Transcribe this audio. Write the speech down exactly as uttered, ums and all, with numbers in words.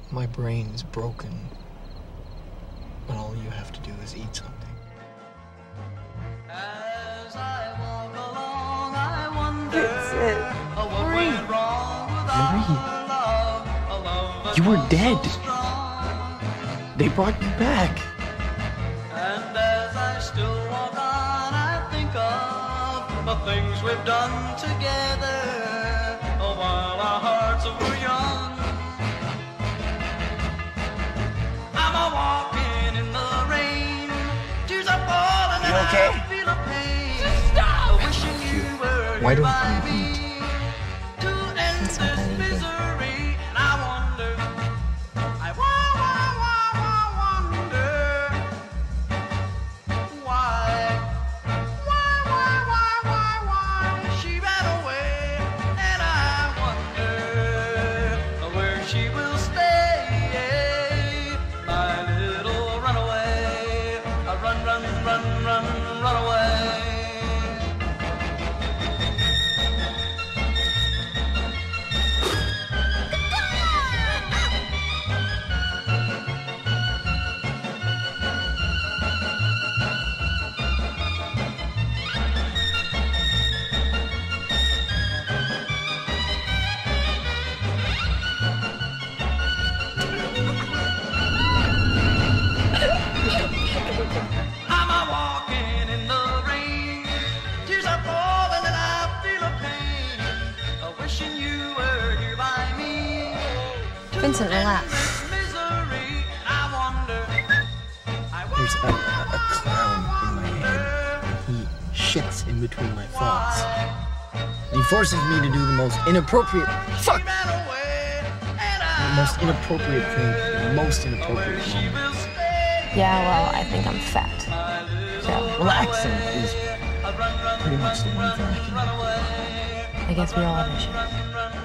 My brain is broken when all you have to do is eat something. As I walk along, I wonder Vincent, what Marie. went wrong with Marie, our love, a love that you were was dead. so strong. They brought you back. And as I still walk on, I think of the things we've done together, oh, while our hearts were young. I'm a walking in the rain, tears are falling and okay? I feel a pain. Just stop! Wishing you were Why here don't by you me eat? to end That's this not that easy. misery. And I wonder, I wa- wa- wa- wa- wonder why, why, why, why, why, why she ran away. And I wonder where she will stay, my little runaway. I run, run, run, run, run away. I'm a walking in the rain, tears are falling and I feel a pain, a wishing you were here by me. To Vincent, end relax. this misery, I wonder, I There's a, wonder, a, a clown in my head. And he shits in between my thoughts. And he forces me to do the most inappropriate, fuck, ran away, and the I most inappropriate thing, the most inappropriate she moment. will stay. Yeah, well, I think I'm fat. So, Relaxing is pretty much the one thing I can do. I guess we all have issues.